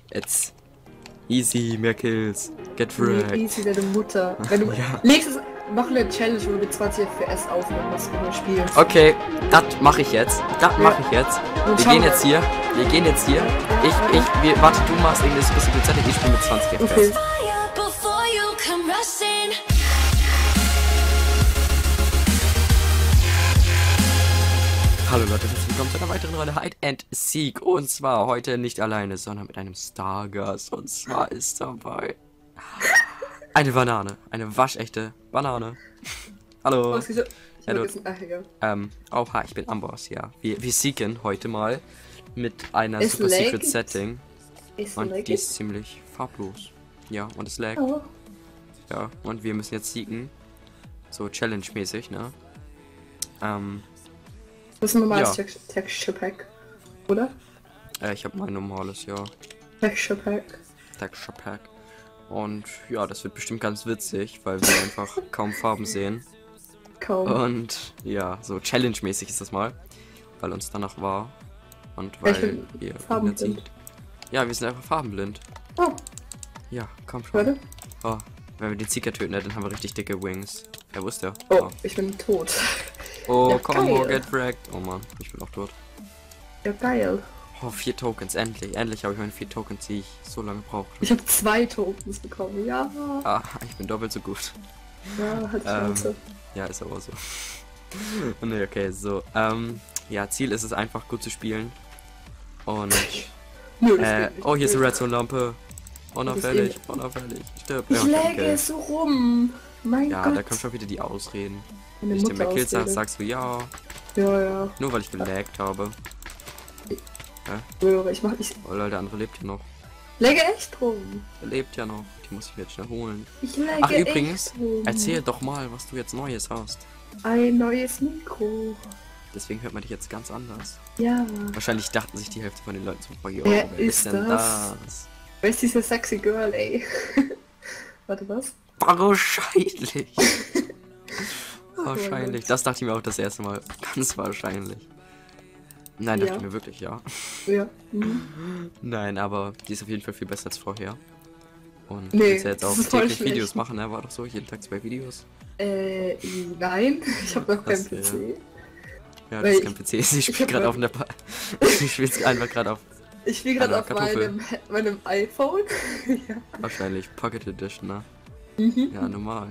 It's easy, mehr Kills. Get wrecked. Easy, deine Mutter. Wenn du Ja. nächstes machen wir eine Challenge, wo du mit 20 FPS aufnehmen, was du spielst. Okay, das mache ich jetzt. Das mache ich jetzt. Und Wir schauen gehen jetzt hier. Warte, du machst irgendwas bisschen Setting, ich spiele mit 20 FPS. Okay. Before you come rushing. Hallo Leute, herzlich willkommen zu einer weiteren Runde Hide and Seek. Und zwar heute nicht alleine, sondern mit einem Stargast. Und zwar ist dabei eine Banane. Eine waschechte Banane. Hallo. Oh, ich Hallo. ja. Ich bin Amboss, ja. Wir seeken heute mal mit einer Es Super Secret laggt. Setting. Und Like die ist ziemlich farblos. Ja, und es lag. oh. Ja, und wir müssen jetzt seeken. So Challenge-mäßig, ne? Das ist ein normales Ja. Texture Pack, oder? Ich habe mein normales, ja. Texture Pack. Texture Pack. Und ja, das wird bestimmt ganz witzig, weil wir einfach kaum Farben sehen. Kaum. Und ja, so Challenge-mäßig ist das mal. Weil uns danach war. Und Ja, ich weil bin ihr farbenblind. sieht. Ja, wir sind einfach farbenblind. Oh, Ja, komm schon. warte. Oh, wenn wir den Seeker töten, dann haben wir richtig dicke Wings. Wer wusste? Oh, ich bin tot. Oh, Ja, Combo, geil. get wrecked. Oh Mann, ich bin auch tot. Ja, geil. Oh, 4 Tokens, endlich. Endlich habe ich meine 4 Tokens, die ich so lange brauche. Ich habe 2 Tokens bekommen. Ja. Ah, ich bin doppelt so gut. Ja, halt Schnauze. Ja, ist aber so. Ne, okay, so. Ja, Ziel ist es einfach gut zu spielen. Und, Nö, das geht nicht. oh, hier ist eine Redstone-Lampe. Unauffällig, ist unauffällig. Stirb. Ich Ja, okay, läge okay. es so rum. Mein Ja, Gott. da kommen schon wieder die Ausreden. Meine Wenn ich dir Mutter mehr Kills sag, Ausrede. sagst du ja. Ja, ja. Nur weil ich gelaggt habe. Höre, ich mach nicht. Oh Leute, der andere lebt ja noch. Läge echt rum. Der lebt ja noch. Die muss ich mir jetzt schnell holen. Ich läge Ach, übrigens, echt rum. erzähl doch mal, was du jetzt Neues hast. Ein neues Mikro. Deswegen hört man dich jetzt ganz anders. Ja. Wahrscheinlich dachten sich die Hälfte von den Leuten so, oh, Wer wer ist denn das? Wer ist diese sexy Girl, ey? Warte, was? Wahrscheinlich. Wahrscheinlich. Das dachte ich mir auch das erste Mal. Ganz wahrscheinlich. Nein, dachte Ja. ich mir wirklich, ja. Ja. Mhm. Nein, aber die ist auf jeden Fall viel besser als vorher. Und Nee, willst ja jetzt das auch ist voll täglich schlecht. Videos machen, ne? War doch so, jeden Tag 2 Videos. Nein. Ich habe noch keinen Das, PC. Ja, Weil das ist kein PC. Sie spielt hab gerade mal- auf einer Ich spiele einfach gerade auf Ich spiele gerade Einer auf Kartoffel. meinem iPhone. Ja. wahrscheinlich Pocket Edition, ne? Mhm. Ja, normal.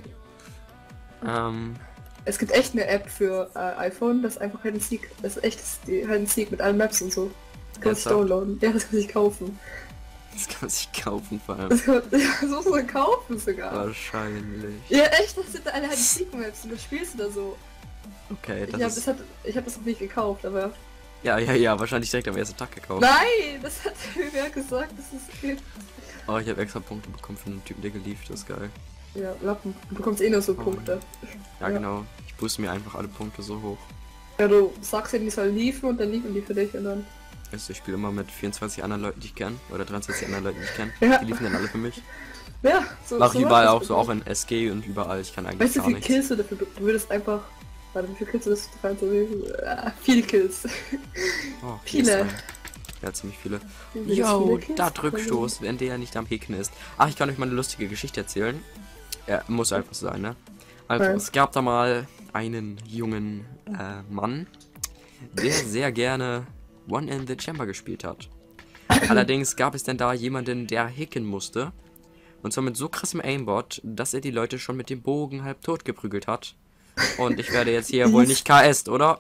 Es gibt echt eine App für iPhone, das ist einfach Hide and Seek. Das ist echt die Hide and Seek mit allen Maps und so. Das kann man sich Ernsthaft? downloaden. Ja, das kann man sich kaufen. Das kann man sich kaufen vor allem. Das kann man, ja, das muss man kaufen sogar. Wahrscheinlich. Ja, echt, das sind alle Hide and Seek Maps und das spielst du da so. Okay, Ich das habe ist... hab das noch nicht gekauft, aber... Ja, wahrscheinlich direkt am ersten Tag gekauft. Nein, das hat mir wer gesagt, dass es gibt. Oh, ich habe extra Punkte bekommen für einen Typen, der geliefert ist, geil. Ja, Lappen. Du bekommst eh nur so Punkte. Ja, Ja. genau. Ich booste mir einfach alle Punkte so hoch. Ja, du sagst denen, die sollen liefen und dann liefen die für dich und dann... Also ich spiele immer mit 24 anderen Leuten, die ich kenne. Oder 23 anderen Leuten, die ich kenne. Ja. Die liefen dann alle für mich. Ja, so Mach so überall läuft auch das so, bei auch mir. in SG und überall. Ich kann eigentlich Weißt du, gar wie viel nichts. Kills du dafür... Du würdest einfach... Warte, wie viel Kills würdest du reinzunehmen? Viele Kills. Oh, Viele. hier ist ein- Ja, ziemlich viele. Viele Yo, Kills da bekommen. Rückstoß, wenn der nicht am Häken ist. Ach, ich kann euch mal eine lustige Geschichte erzählen. Ja, muss einfach sein, ne? Also, Ja. es gab da mal einen jungen Mann, der sehr gerne One in the Chamber gespielt hat. Allerdings gab es denn da jemanden, der hicken musste. Und zwar mit so krassem Aimbot, dass er die Leute schon mit dem Bogen halb tot geprügelt hat. Und ich werde jetzt hier wohl nicht KS, oder?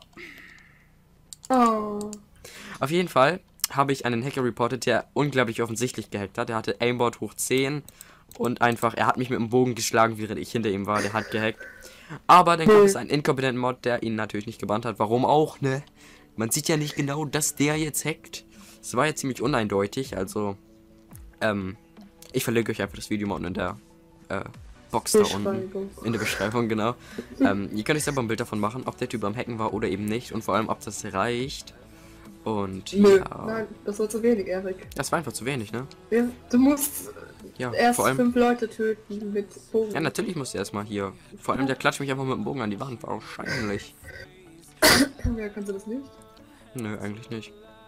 Oh. Auf jeden Fall habe ich einen Hacker reportet, der unglaublich offensichtlich gehackt hat. Der hatte Aimbot hoch 10 und einfach, er hat mich mit dem Bogen geschlagen, während ich hinter ihm war. Der hat gehackt. Aber dann gab es einen inkompetenten Mod, der ihn natürlich nicht gebannt hat. Warum auch, ne? Man sieht ja nicht genau, dass der jetzt hackt. Es war ja ziemlich uneindeutig, also, ich verlinke euch einfach das Video mal unten in der Box da unten. Beschreibung. In der Beschreibung, genau. Ihr könnt euch selber ein Bild davon machen, ob der Typ am Hacken war oder eben nicht. Und vor allem, ob das reicht. Und Nö, ja, nein, das war zu wenig, Erik. das war einfach zu wenig, ne? Ja, du musst Ja, erst vor allem. 5 Leute töten mit Bogen. Ja, natürlich musst du erstmal hier. Vor allem, der klatscht mich einfach mit dem Bogen an die Wand. Wahrscheinlich. Ja, kannst du das nicht? Nö, eigentlich nicht.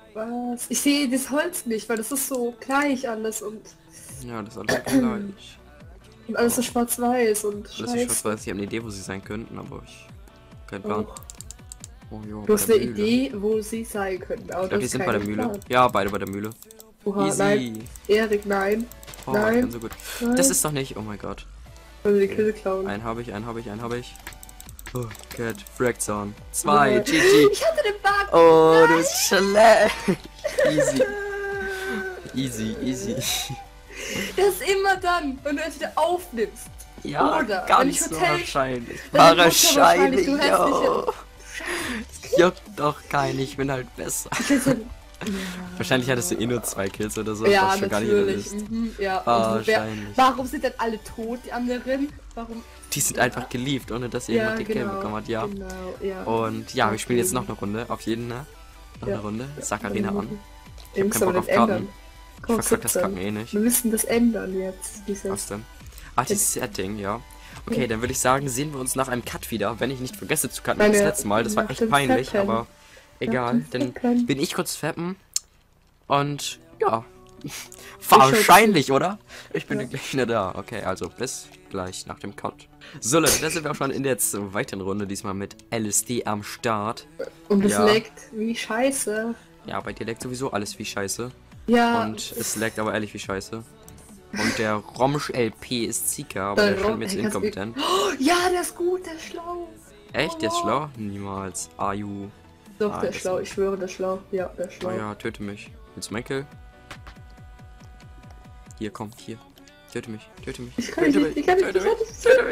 Was? Ich sehe das Holz nicht, weil das ist so gleich alles Ja, das ist alles gleich. und alles so schwarz-weiß und Alles so scheiße. schwarz-weiß. Ich habe eine Idee, wo sie sein könnten, aber kein Plan. Oh. Oh, jo, Du bei hast der eine Mühle. Idee, wo sie sein könnten, aber Ich glaube, die das sind ist bei der kein Mühle. Plan. Ja, beide bei der Mühle. Oha, Easy. nein. Erik, nein. Oh, Nein. ich bin so gut. Nein. Das ist doch nicht. Oh mein Gott. Also die Kille klauen. Einen habe ich. Oh Gott. Frackzone. 2. Ja. GG. Ich hatte den Bug! Oh, du bist schlecht. Easy. Easy. Das ist immer dann, wenn du es wieder aufnimmst. Ja, Oder wenn ganz ich Hotel- wahrscheinlich. Dann Wahrscheinlich, du yo. Juckt doch keinen, ich bin halt besser. Wahrscheinlich hattest du eh nur 2 Kills oder so. Ja, was schon gar nicht jeder natürlich. wisst. Ja. Und Wahrscheinlich. warum sind denn alle tot, die anderen? Warum? Die sind einfach geliebt, ohne dass jemand die Kill bekommen hat, ja. Genau, ja. Und ja, wir spielen jetzt noch eine Runde, auf jeden Fall. Noch eine Runde. Sag Arena an. Ich hab muss keinen aber Bock nicht auf Karten. ändern. Ich Komm, verkack das 17. Kacken eh nicht. Wir müssen das ändern jetzt. Was Dieses. denn? Ach, das Setting, ja. Okay, dann würde ich sagen, sehen wir uns nach einem Cut wieder, wenn ich nicht vergesse zu cutten wie das Meine- letzte Mal. Das war nach echt dem peinlich, Fappen. aber egal. dem Dann Fappen. bin ich kurz fappen. Und ja. Wahrscheinlich, oder? Ich bin Ja. gleich wieder da. Okay, also bis gleich nach dem Cut. So Leute, da sind wir auch schon in der zweiten Runde, diesmal mit LSD am Start. Und es Ja. leckt wie scheiße. Ja, bei dir leckt sowieso alles wie Scheiße. Ja. Und es leckt aber ehrlich wie Scheiße. Und der Romsch LP ist Zika, aber Der der scheint Rom- mir jetzt Ey, kannst du- inkompetent. Oh, ja, der ist gut, der ist schlau. Echt? Der ist schlau? Niemals. Aju. Doch, Ah, der das ist schlau. ist- Ich schwöre, der ist schlau. Ja, der ist schlau. Oh ja, töte mich. Willst du mein Kill? Hier, komm, hier. Töte mich. Ich kann nicht, ich kann nicht, Töte ich kann mich. nicht. Töte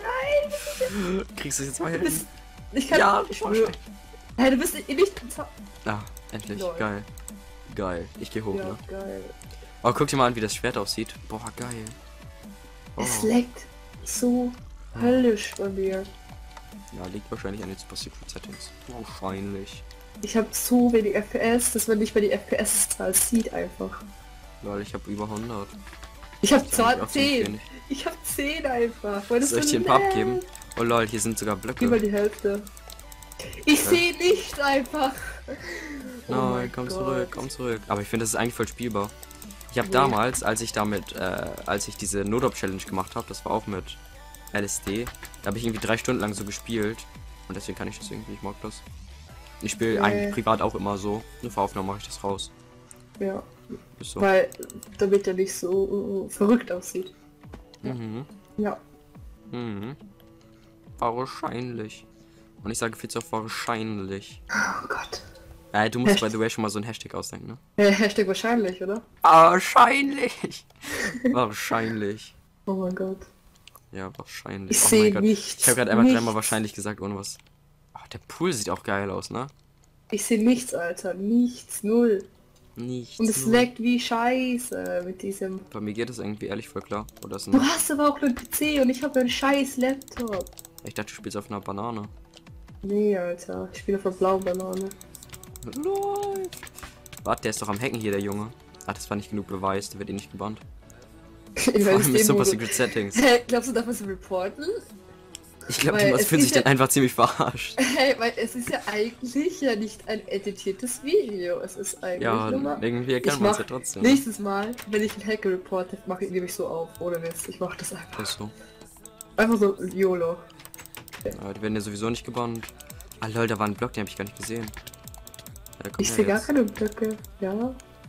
mich. Kriegst du es jetzt mal hin? Ich kann Ja, ich voll schwöre. schlecht. Hey, du bist nicht. Ah, endlich. Lol. Geil. Ich geh hoch, Ja, ne? geil. Oh, guck dir mal an, wie das Schwert aussieht. Boah, geil. Oh. Es leckt so höllisch bei mir. Ja, liegt wahrscheinlich an den Super Secret Settings. Wahrscheinlich. Ich habe so wenig FPS, dass man nicht mehr die FPS-Zahl sieht einfach. Weil ich habe über 100. Ich habe Das ist eigentlich auch ziemlich 10. wenig. Ich habe 10 einfach. Weil das Soll ich so dir einen Pub leckt. geben? Oh lol, hier sind sogar Blöcke. Über die Hälfte. Ich sehe nicht einfach. Oh Nein, mein komm Gott. zurück. Aber ich finde, das ist eigentlich voll spielbar. Ich habe Nee. damals, als ich diese Nodop-Challenge gemacht habe, das war auch mit LSD, da habe ich irgendwie 3 Stunden lang so gespielt. Und deswegen kann ich das irgendwie, ich mag das. Ich spiele Nee. eigentlich privat auch immer so. Nur für Aufnahmen mache ich das raus. Ja, Ist so. weil damit er nicht so verrückt aussieht. Mhm. Ja. Mhm. Wahrscheinlich. Und ich sage viel zu oft wahrscheinlich. Oh Gott. Du musst Echt? by the way schon mal so ein Hashtag ausdenken, ne? Hashtag wahrscheinlich, oder? Wahrscheinlich. Wahrscheinlich. Oh mein Gott. Ja, wahrscheinlich. Ich Oh sehe mein Gott. nichts. Ich habe gerade einmal nichts. dreimal wahrscheinlich gesagt, ohne was. Oh, der Pool sieht auch geil aus, ne? Ich sehe nichts, Alter. Nichts. Null. Nichts. Und es nur- leckt wie Scheiße mit diesem... Bei mir geht es irgendwie ehrlich voll klar. Oder ist Du ein... hast aber auch einen PC und ich habe einen scheiß Laptop. Ich dachte, du spielst auf einer Banane. Nee, Alter. Ich spiele auf einer blauen Banane. Lol. Warte, der ist doch am Hacken hier, der Junge. Ah, das war nicht genug Beweis, der wird eh nicht gebannt. In Vor allem mit System, Super wo du- Secret Settings. Hey, glaubst du, darf man so reporten? Ich glaube, Weil die Maus es fühlen ist sich dann ja- einfach ziemlich verarscht. Hey, weil es ist ja eigentlich ja nicht ein editiertes Video. Es ist eigentlich Ja, nur mal... irgendwie Ich erkennt man es mach ja trotzdem. nächstes Mal, wenn ich einen Hacker reporte, nehme ich so auf. Ohne Mist. Ich mache das einfach. Ist so. Einfach so YOLO. Ja, die werden ja sowieso nicht gebannt. Ah lol, da war ein Block, den habe ich gar nicht gesehen. Ja, komm Ich her sehe gar jetzt. keine Blöcke. Ja.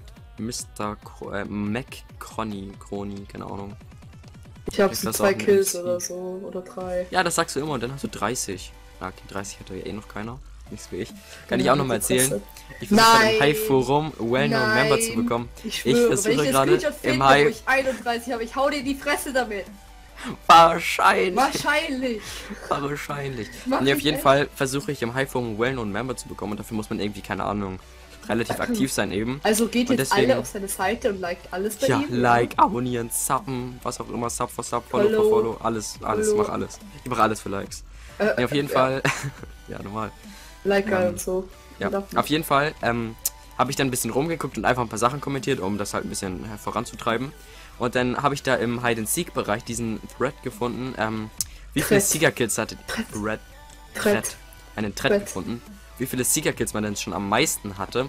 Mac Crony, keine Ahnung. Ich habe Ich so lass 2 auch Kills nicht oder so. Oder 3. Ja, das sagst du immer und dann hast du 30. Ah, okay, 30 hat ja eh noch keiner. Nichts wie ich. Kann ich auch noch mal erzählen. Ich versuche gerade im Nein. Hive-Forum Well-Known Member zu bekommen. Ich schwöre, versuche wenn ich gerade den Screenshot im finde, wo Hive- ich 31 habe, ich hau dir in die Fresse damit. Wahrscheinlich. Wahrscheinlich. Wahrscheinlich. Mach Nee, auf ich jeden echt. Fall versuche ich im Hive-Forum Well-Known Member zu bekommen und dafür muss man irgendwie, keine Ahnung, relativ aktiv sein eben. Also geht Und jetzt deswegen- alle auf seine Seite und liked alles bei Ja, ihm. like, abonnieren, subben, was auch immer, Sub for Sub, Follow for Follow. Follow, alles, Follow. mach alles. Ich mache alles für Likes. Nee, auf jeden ja. Fall, ja, normal. Like und so. Ja, Und auf jeden Fall habe ich dann ein bisschen rumgeguckt und einfach ein paar Sachen kommentiert, um das halt ein bisschen voranzutreiben. Und dann habe ich da im Hide-and-Seek-Bereich diesen Thread gefunden. Wie viele Thread. Seeker-Kills hatte... Thread. Thread. Einen Thread Thread. gefunden. Wie viele Seeker-Kills man denn schon am meisten hatte.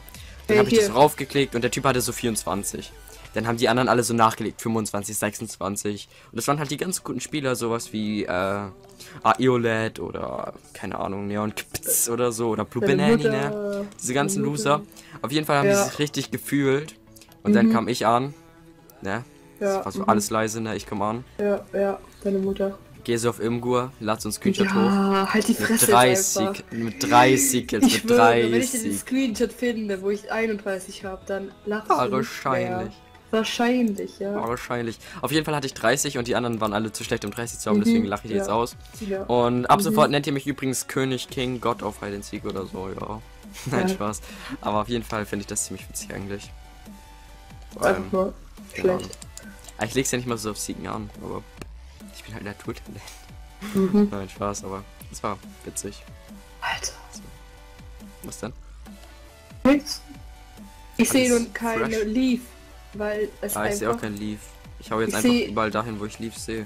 Dann habe ich hier. das raufgeklickt und der Typ hatte so 24. Dann haben die anderen alle so nachgelegt, 25, 26. Und das waren halt die ganz guten Spieler, sowas wie Aeoled oder, keine Ahnung, Neon Kpz oder so, oder Blue Deine Banani, Mutter, ne? Diese ganzen deine Loser. Mutter. Auf jeden Fall haben Ja. die sich richtig gefühlt. Und dann kam ich an, ne? Ja, Das war so alles leise, ne? Ich komm an. ja, deine Mutter. Geh so auf Imgur, lad so ein Screenshot hoch. Ja, halt die Mit Fresse 30, jetzt einfach. mit 30, jetzt Ich mit schwöre, wenn ich den 30. Screenshot finde, wo ich 31 habe, dann lachst Ja, du nicht mehr. wahrscheinlich. Wahrscheinlich, ja. Ja, wahrscheinlich. Auf jeden Fall hatte ich 30 und die anderen waren alle zu schlecht, um 30 zu haben, deswegen lache ich die jetzt ja. aus. Ja. Und ab sofort nennt ihr mich übrigens König, King, God of Hide and Seek oder so, ja. Nein, Ja. Spaß. Aber auf jeden Fall finde ich das ziemlich witzig eigentlich. Vor allem, Einfach nur keine Ahnung. schlecht. Ich leg's ja nicht mal so auf Siegen an, aber ich bin halt Naturtalent. Mhm. Nein, Spaß, aber es war witzig. Alter. Was denn? Nichts. Ich sehe Alles nun keine fresh. Leaf, weil es Ah, ich sehe auch einfach... kein Leaf. Ich hau jetzt Ich einfach seh- überall dahin, wo ich Leaf sehe.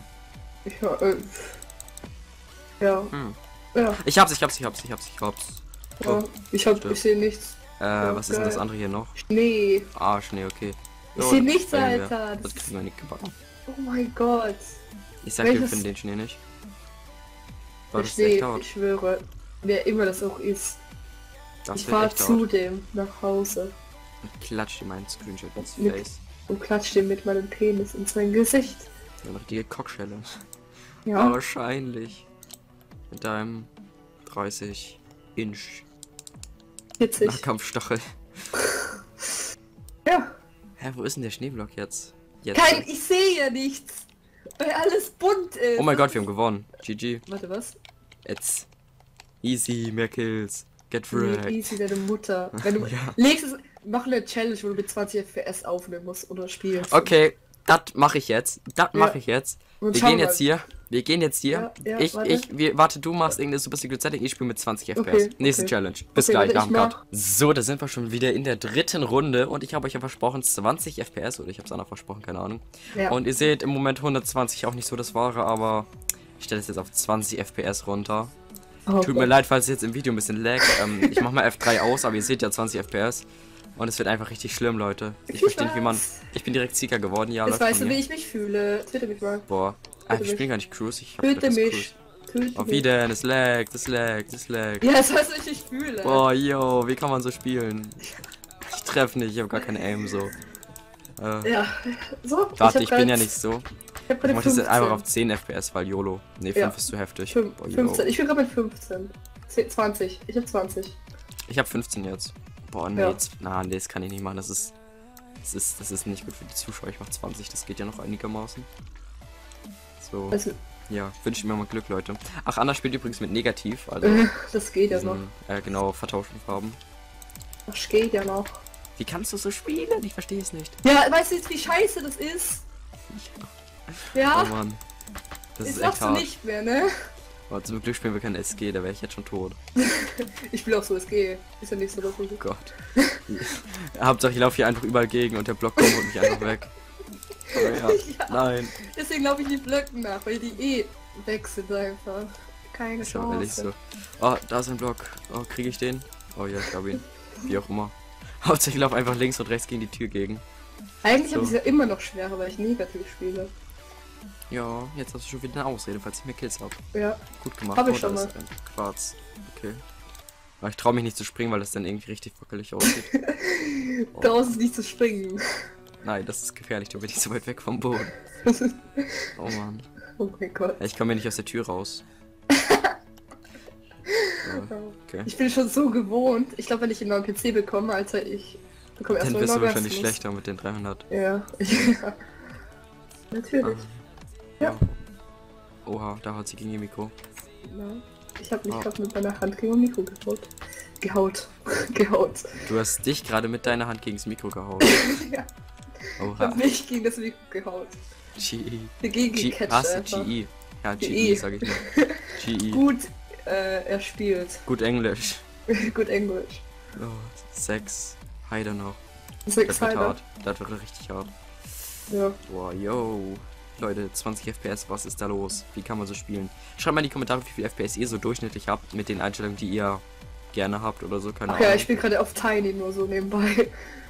Ja. Hm. Ja. Ich hab's. Ja. Oh, Ich stimmt. sehe nichts. was ist denn das geil. andere hier noch? Schnee. Ah, Schnee, okay. Ich Jo, sehe das nichts, kriegen wir. Alter. Das kriegen wir nicht gebacken. Oh mein Gott. Ich sag dir, wir Welches- finden den Schnee nicht. War Der das Schnee, echt laut? ich schwöre. Wer immer das auch ist. Das Ich wird fahre echt zu laut. dem nach Hause Und klatsch dir meinen Screenshot ins Mit- Face. und klatsche dem mit meinem Penis in sein Gesicht. Eine richtige Cockschelle. Ja. Wahrscheinlich. Mit deinem 30 Inch 40. Nahkampfstachel. Ja. Hä, wo ist denn der Schneeblock jetzt? Ich sehe ja nichts. Weil alles bunt ist. Oh mein Gott, wir haben gewonnen. GG. Warte, was? Jetzt. Easy, mehr Kills. Get Nee, wrecked. easy, deine Mutter. Wenn du Ja. legst es, mach eine Challenge, wo du mit 20 FPS aufnehmen musst oder spielst. Okay, das mache ich jetzt. Das mache ich jetzt. Und Wir schau gehen mal. jetzt hier. Wir gehen jetzt hier. Ja, warte. Warte, du machst irgendeine Super Secret Setting, ich spiele mit 20 FPS. Okay, Nächste okay. Challenge. Bis Okay, gleich, warte, nach ich dem Cut. mach- So, da sind wir schon wieder in der dritten Runde und ich habe euch ja versprochen 20 FPS oder ich habe es auch versprochen, keine Ahnung. Ja. Und ihr seht im Moment 120 auch nicht so das Wahre, aber ich stelle es jetzt auf 20 FPS runter. Oh Tut mir Gott. leid, falls es jetzt im Video ein bisschen lag. Ich mache mal F3 aus, aber ihr seht ja 20 FPS. Und es wird einfach richtig schlimm, Leute. Ich verstehe nicht, wie man... Ich bin direkt Seeker geworden, ja, Jetzt läuft weißt von du, wie mir. ich mich fühle. Töte mich mal. Boah. Töte Ich mich. spiele gar nicht Cruise, ich hab Töte gedacht, das ist mich. Cruise. Töte Oh, mich. wie denn? Das lag, das lag, das lag. Ja, das weißt du, wie ich mich fühle. Boah, yo, wie kann man so spielen? Ich treffe nicht, ich habe gar keine Aim so. Ja. So, Warte, ich bin ja grad- nicht so. Ich hab Ich gerade mach das jetzt 15. einfach auf 10 FPS, weil YOLO. Ne, 5 Ja. ist zu heftig. Fünf- Boah, yo. 15. Ich bin gerade mit 15. 20. Ich hab 20. Ich habe 15 jetzt. Boah, nee, Ja. nee, das kann ich nicht machen. Das ist nicht gut für die Zuschauer. Ich mach 20, das geht ja noch einigermaßen. So, Also, ja, wünsche mir mal Glück, Leute. Ach, Anna spielt übrigens mit Negativ, also das geht ja noch. genau, vertauschten Farben. Das geht ja noch. Wie kannst du so spielen? Ich verstehe es nicht. Ja, weißt du jetzt, wie scheiße das ist? Ja, Oh Mann. Das jetzt ist echt machst du hart. nicht mehr, ne? Aber zum Glück spielen wir kein SG, da wäre ich jetzt schon tot. Ich will auch so, es geht. Ist ja nicht so, dass ich... Oh Gott. Hauptsache ich laufe hier einfach überall gegen und der Block kommt und mich einfach weg. Aber ja. Ja. Nein. Deswegen laufe ich die Blöcken nach, weil die weg sind einfach. Keine Ist aber ehrlich Chance. so. Oh, da ist ein Block. Oh, kriege ich den? Oh ja, ich glaube ihn. Wie auch immer. Hauptsache ich laufe einfach links und rechts gegen die Tür gegen. Eigentlich habe So. ich es ja immer noch schwerer, weil ich negativ spiele. Ja, jetzt hast du schon wieder eine Ausrede, falls ich mehr Kills habe. Ja. Gut gemacht. Hab ich da schon ist ein Quarz. Okay. Aber ich traue mich nicht zu springen, weil das dann irgendwie richtig wackelig aussieht. Draußen ist nicht zu springen. Nein, das ist gefährlich, du bist nicht so weit weg vom Boden. Oh Mann. Oh mein Gott. Ja, ich komme ja nicht aus der Tür raus. So, okay. Ich bin schon so gewohnt. Ich glaube, wenn ich einen neuen PC bekomme, Alter, ich bekomme Dann erstmal bist du einen wahrscheinlich Orgasmus. schlechter mit den 300. Ja. Ja. Natürlich. Ja. Oha, da hat sie gegen ihr Mikro. Ja. Ich habe mich Ah. gerade mit meiner Hand gegen ein Mikro gehaut. Gehaut. Du hast dich gerade mit deiner Hand gegen das Mikro gehauen. Ja. Ich Oha. habe mich gegen das Mikro gehaut. GE. Dagegen gecatcht Was? einfach. GE. Ja, GE. GE, sag ich mal. GE. Gut, er spielt. Gut Englisch. Gut Englisch. Oh, Sex. Heide noch. Das Sechs wird Heiler. hart. Das wird richtig hart. Ja. Boah, yo. Leute, 20 FPS, was ist da los? Wie kann man so spielen? Schreibt mal in die Kommentare, wie viel FPS ihr so durchschnittlich habt mit den Einstellungen, die ihr gerne habt oder so, keine Okay, Ahnung. ich spiele gerade auf Tiny nur so nebenbei.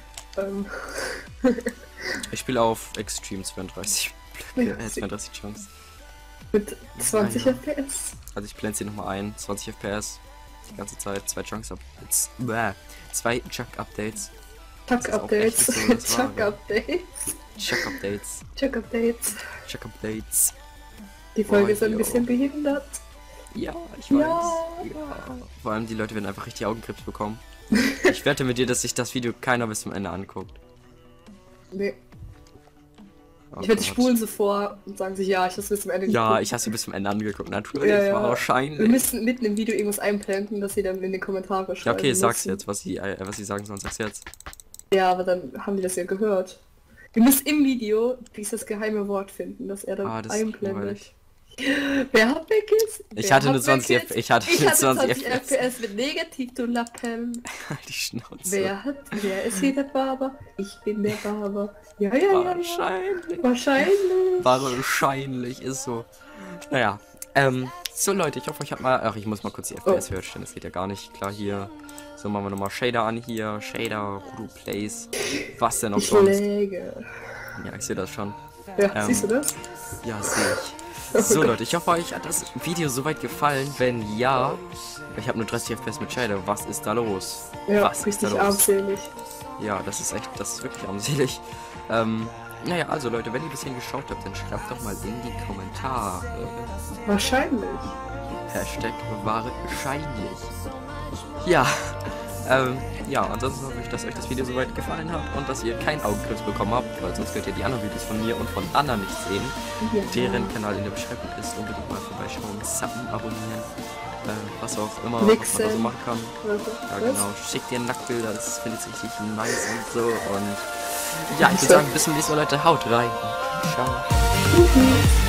Ich spiele auf Extreme 32. Ja, 32 Chunks. mit 20 Naja. FPS. Also ich blende sie nochmal ein. 20 FPS. Die ganze Zeit. 2 Chunks-Updates. 2 Chunk-Updates. Chuck-Updates. Das ist auch echt nicht so das Wahre. Chuck-Updates. Chunk-Updates. Chuck-Updates. Chunk-Updates. Die Folge Boah, ist ein yo. bisschen behindert. Ja, ich weiß. Ja. Ja. Vor allem die Leute werden einfach richtig Augenkrebs bekommen. Ich wette mit dir, dass sich das Video keiner bis zum Ende anguckt. Nee. Oh Ich werde die Gott. spulen so vor und sagen sich, ja, ich hab's bis zum Ende Ja, geguckt. ich habe sie bis zum Ende angeguckt, natürlich. Ja, ja. Wir Wahrscheinlich. müssen mitten im Video irgendwas einblenden, dass sie dann in die Kommentare schreiben. Ja, okay, sag's müssen. jetzt, was sie sagen sollen, sag's jetzt. Ja, aber dann haben die das ja gehört. Wir müssen im Video dieses geheime Wort finden, das er dann Ah, das ist einblendet. langweilig. Wer hat Kids? Ich Wer hatte hat nur 20 Kids? F- ich hatte Ich nur hatte 20 FPS mit negativ, du Lappen. Die Schnauze. Wer ist hier der Barber? Ich bin der Barber. Ja, ja, ja, ja. Wahrscheinlich. Wahrscheinlich. Wahrscheinlich ist so. Naja. So Leute, ich hoffe, euch hat mal. Ach, ich muss mal kurz die FPS höher stellen, das geht ja gar nicht. Klar, hier. So, machen wir nochmal Shader an hier. Shader, Rudo Plays. Was denn auch Ich sonst? läge. Ja, ich sehe das schon. Ja, siehst du das? Ja, sehe ich. So Leute, ich hoffe, euch hat das Video soweit gefallen. Wenn ja, ich habe nur 30 FPS mit Shader. Was ist da los? Ja, Was ist da richtig los? armselig. Ja, das ist wirklich armselig. Naja, also Leute, wenn ihr bis hierhin geschaut habt, dann schreibt doch mal in die Kommentare. Wahrscheinlich. Hashtag wahrscheinlich. Ja, ja, ansonsten hoffe ich, dass euch das Video soweit gefallen hat und dass ihr keinen Augenkrebs bekommen habt, weil sonst könnt ihr die anderen Videos von mir und von Anna nicht sehen. Ja. Deren Kanal in der Beschreibung ist. Unbedingt mal vorbeischauen, subben, abonnieren, was auch immer, was man da so Wichsen. machen kann. Ja, Was? genau. Schickt dir Nacktbilder, das findet sich richtig nice und so. Und ja, ich würde sagen, bis zum nächsten Mal, Leute. Haut rein. Ciao. Mhm.